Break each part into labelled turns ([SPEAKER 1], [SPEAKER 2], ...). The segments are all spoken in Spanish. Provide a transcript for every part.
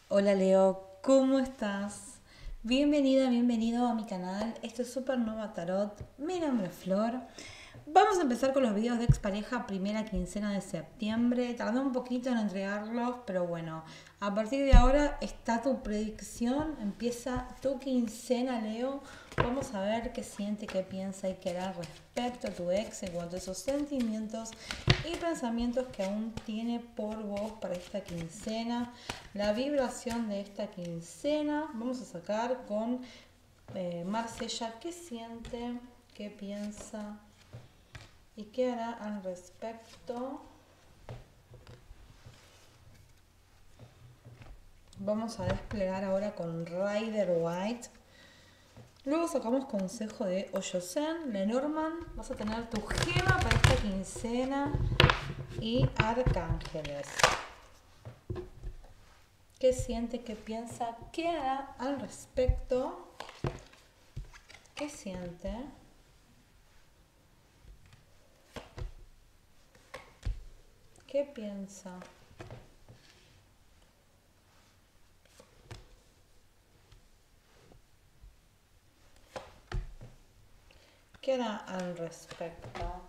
[SPEAKER 1] Hola Leo, ¿cómo estás? Bienvenida, bienvenido a mi canal. Esto es Supernova Tarot. Mi nombre es Flor. Vamos a empezar con los videos de expareja primera quincena de septiembre. Tardé un poquito en entregarlos, pero bueno, a partir de ahora está tu predicción. Empieza tu quincena, Leo. Vamos a ver qué siente, qué piensa y qué hará respecto a tu ex en cuanto a esos sentimientos y pensamientos que aún tiene por vos para esta quincena. La vibración de esta quincena. Vamos a sacar con Marsella qué siente, qué piensa y qué hará al respecto. Vamos a desplegar ahora con Rider White. Luego sacamos consejo de Oyosen, Lenormand. Vas a tener tu gema para esta quincena y arcángeles. ¿Qué siente, qué piensa, qué hará al respecto? ¿Qué siente? ¿Qué piensa? ¿Qué hará al respecto?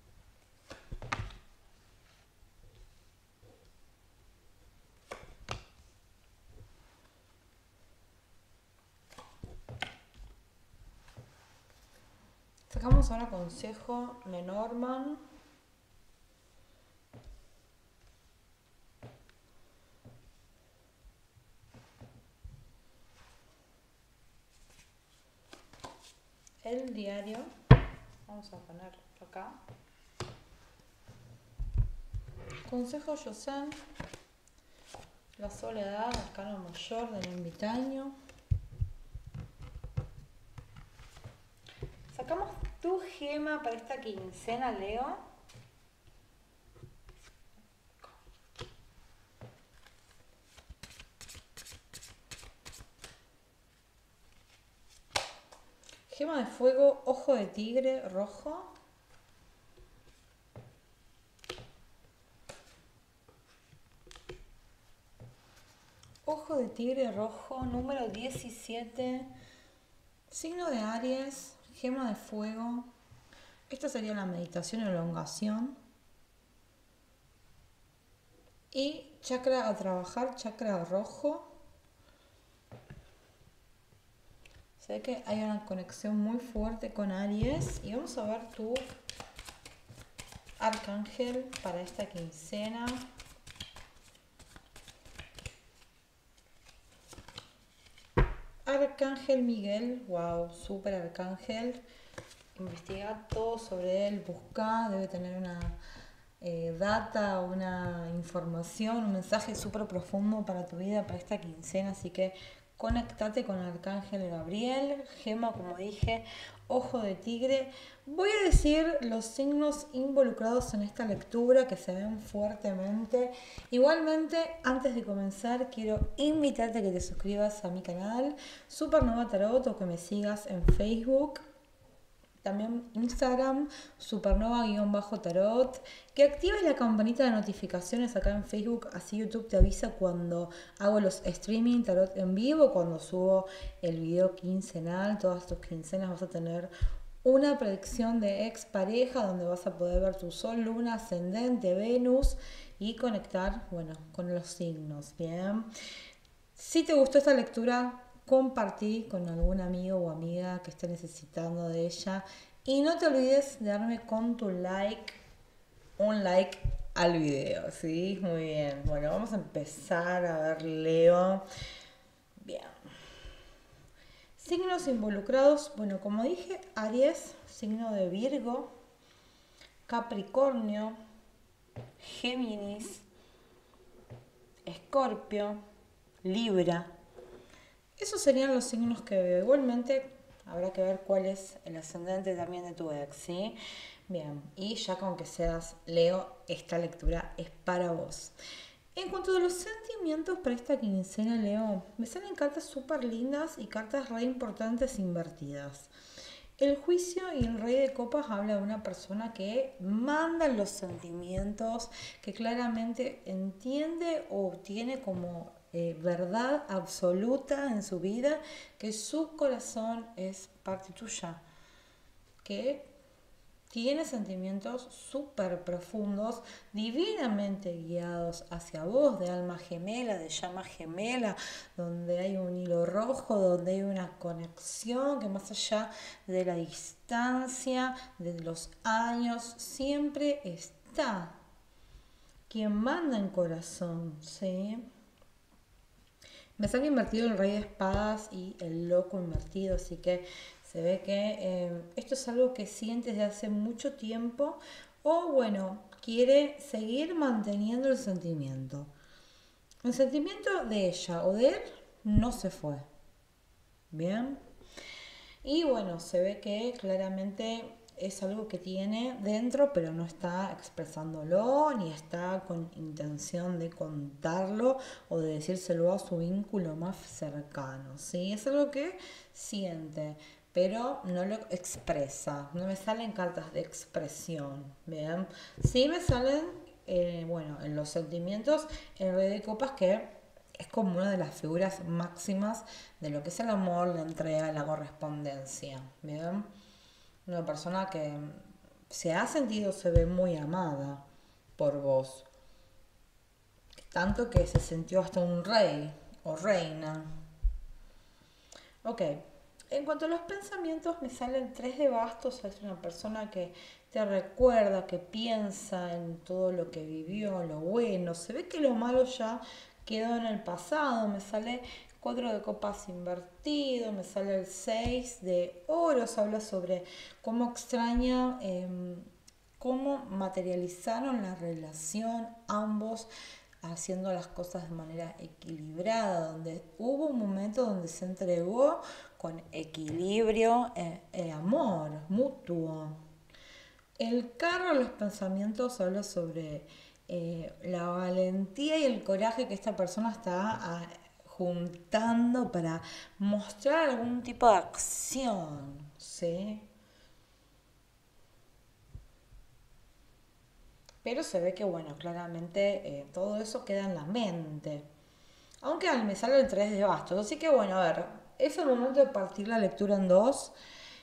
[SPEAKER 1] Sacamos ahora consejo Lenormand. El diario. Vamos a ponerlo acá. Consejo Yosen. La soledad, arcano mayor del ermitaño. Sacamos tu gema para esta quincena, Leo. Gema de fuego, ojo de tigre rojo. Ojo de tigre rojo, número 17. Signo de Aries, gema de fuego. Esta sería la meditación y elongación. Y chakra a trabajar, chakra rojo. Se ve que hay una conexión muy fuerte con Aries. Y vamos a ver tu arcángel para esta quincena. Arcángel Miguel, wow, super arcángel. Investiga todo sobre él, busca, debe tener una data, una información, un mensaje súper profundo para tu vida, para esta quincena. Así que conéctate con el Arcángel Gabriel, gema, como dije, ojo de tigre. Voy a decir los signos involucrados en esta lectura que se ven fuertemente. Igualmente, antes de comenzar, quiero invitarte a que te suscribas a mi canal Supernova Tarot o que me sigas en Facebook. También Instagram, supernova-tarot. Que actives la campanita de notificaciones acá en Facebook, así YouTube te avisa cuando hago los streaming tarot en vivo, cuando subo el video quincenal. Todas tus quincenas vas a tener una predicción de expareja donde vas a poder ver tu sol, luna, ascendente, Venus y conectar, bueno, con los signos, ¿bien? Si te gustó esta lectura, compartí con algún amigo o amiga que esté necesitando de ella. Y no te olvides de darme con tu like, un like al video, ¿sí? Muy bien. Bueno, vamos a empezar a ver, Leo. Bien. Signos involucrados, bueno, como dije, Aries, signo de Virgo, Capricornio, Géminis, Escorpio, Libra. Esos serían los signos que veo. Igualmente, habrá que ver cuál es el ascendente también de tu ex, ¿sí? Bien, y ya con que seas Leo, esta lectura es para vos. En cuanto a los sentimientos para esta quincena, Leo, me salen cartas súper lindas y cartas re importantes invertidas. El juicio y el rey de copas habla de una persona que manda los sentimientos, que claramente entiende o tiene como verdad absoluta en su vida, que su corazón es parte tuya, que tiene sentimientos súper profundos, divinamente guiados hacia vos, de alma gemela, de llama gemela, donde hay un hilo rojo, donde hay una conexión que más allá de la distancia, de los años, siempre está. Quien manda en corazón, ¿sí? Me sale invertido el rey de espadas y el loco invertido, así que se ve que esto es algo que siente desde hace mucho tiempo o bueno, quiere seguir manteniendo el sentimiento. El sentimiento de ella o de él no se fue. Bien. Y bueno, se ve que claramente es algo que tiene dentro, pero no está expresándolo, ni está con intención de contarlo o de decírselo a su vínculo más cercano, ¿sí? Es algo que siente, pero no lo expresa. No me salen cartas de expresión, ¿bien? Sí me salen, bueno, en los sentimientos, el rey de copas que es como una de las figuras máximas de lo que es el amor, la entrega, la correspondencia. ¿Bien? Una persona que se ha sentido, se ve muy amada por vos. Tanto que se sintió hasta un rey o reina. Ok. En cuanto a los pensamientos, me salen tres de bastos. Es una persona que te recuerda, que piensa en todo lo que vivió, lo bueno. Se ve que lo malo ya quedó en el pasado. Me sale 4 de copas invertido, me sale el 6 de oros. Habla sobre cómo extraña, cómo materializaron la relación ambos haciendo las cosas de manera equilibrada, donde hubo un momento donde se entregó con equilibrio, amor mutuo. El carro de los pensamientos habla sobre la valentía y el coraje que esta persona está juntando para mostrar algún tipo de acción, ¿sí? Pero se ve que, bueno, claramente todo eso queda en la mente. Aunque me sale el 3 de bastos. Así que, bueno, a ver, es el momento de partir la lectura en dos.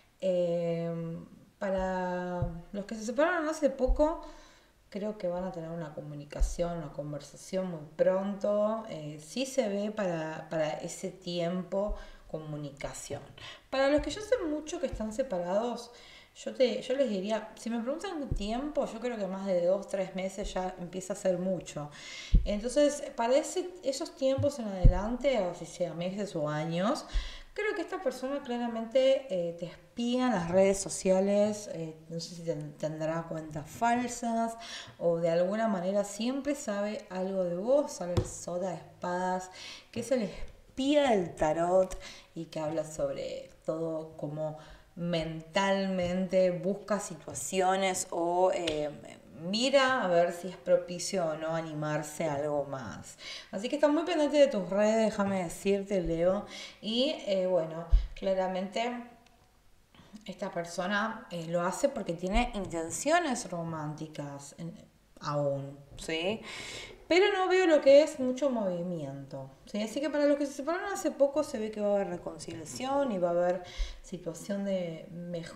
[SPEAKER 1] Eh, para los que se separaron hace poco, creo que van a tener una comunicación, una conversación muy pronto. Sí se ve para ese tiempo comunicación. Para los que yo sé mucho que están separados, yo les diría, si me preguntan tiempo, yo creo que más de 2, 3 meses ya empieza a ser mucho. Entonces, para esos tiempos en adelante, o si sea meses o años, creo que esta persona claramente te espía en las redes sociales, no sé si tendrá cuentas falsas o de alguna manera siempre sabe algo de vos, sabe el Soda de espadas, que es el espía del tarot y que habla sobre todo como mentalmente busca situaciones o mira a ver si es propicio o no animarse a algo más. Así que está muy pendiente de tus redes, déjame decirte, Leo. Y bueno, claramente esta persona lo hace porque tiene intenciones románticas aún, ¿sí? Pero no veo lo que es mucho movimiento, ¿sí? Así que para los que se separaron hace poco se ve que va a haber reconciliación y va a haber situación de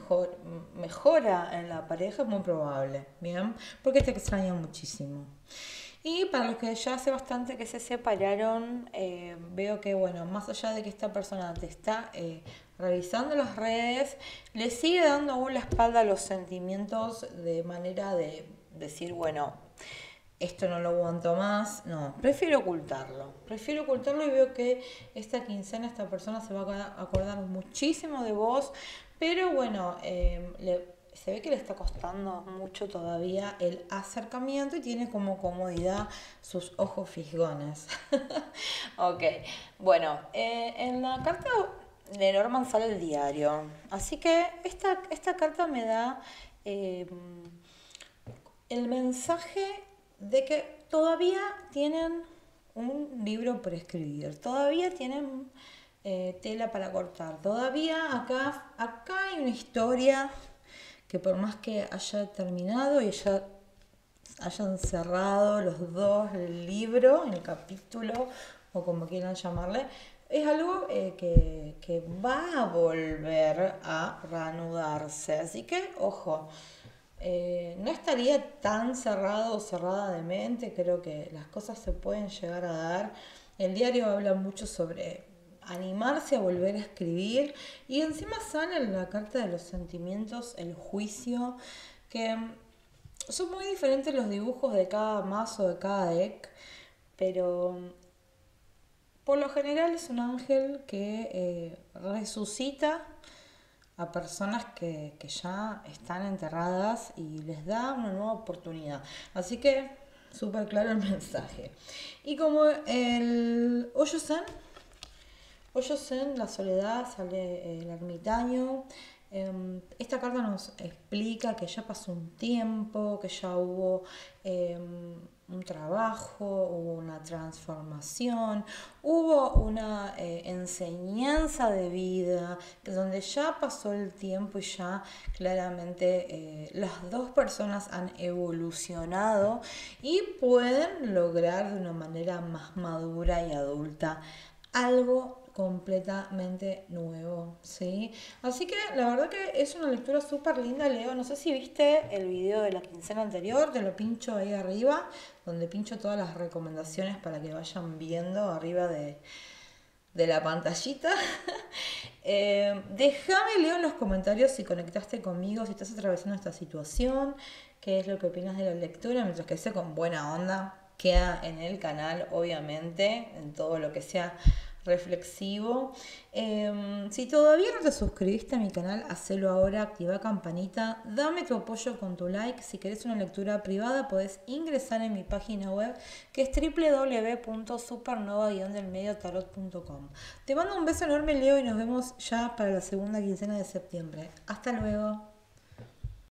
[SPEAKER 1] mejora en la pareja, es muy probable, ¿bien? Porque te extraña muchísimo. Y para los que ya hace bastante que se separaron, veo que, bueno, más allá de que esta persona te está revisando las redes, le sigue dando aún la espalda a los sentimientos de manera de decir, bueno, esto no lo aguanto más. No, prefiero ocultarlo. Prefiero ocultarlo y veo que esta quincena esta persona se va a acordar muchísimo de vos, pero bueno, se ve que le está costando mucho todavía el acercamiento y tiene como comodidad sus ojos fisgones. Ok, bueno, en la carta de Norman sale el diario, así que esta carta me da el mensaje de que todavía tienen un libro por escribir, todavía tienen tela para cortar, todavía acá hay una historia que por más que haya terminado y hayan cerrado los dos el libro, el capítulo o como quieran llamarle, es algo que va a volver a reanudarse. Así que, ojo, no estaría tan cerrado o cerrada de mente, creo que las cosas se pueden llegar a dar. El diario habla mucho sobre animarse a volver a escribir y encima sale la carta de los sentimientos, el juicio, que son muy diferentes los dibujos de cada mazo, de cada deck, pero por lo general es un ángel que resucita a personas que ya están enterradas y les da una nueva oportunidad. Así que, súper claro el mensaje. Y como el Hoyo Zen, la soledad, sale el ermitaño. Esta carta nos explica que ya pasó un tiempo, que ya hubo un trabajo, hubo una transformación, hubo una enseñanza de vida, donde ya pasó el tiempo y ya claramente las dos personas han evolucionado y pueden lograr de una manera más madura y adulta algo completamente nuevo, ¿sí? Así que la verdad que es una lectura súper linda, Leo. No sé si viste el video de la quincena anterior, te lo pincho ahí arriba, donde pincho todas las recomendaciones para que vayan viendo arriba de la pantallita. Déjame, Leo, en los comentarios si conectaste conmigo, si estás atravesando esta situación, qué es lo que opinas de la lectura, mientras que sea con buena onda, queda en el canal, obviamente, en todo lo que sea reflexivo. Si todavía no te suscribiste a mi canal, hacelo ahora, activa campanita, dame tu apoyo con tu like. Si querés una lectura privada, podés ingresar en mi página web, que es www.supernova-delmediotarot.com. Te mando un beso enorme, Leo, y nos vemos ya para la segunda quincena de septiembre. Hasta luego.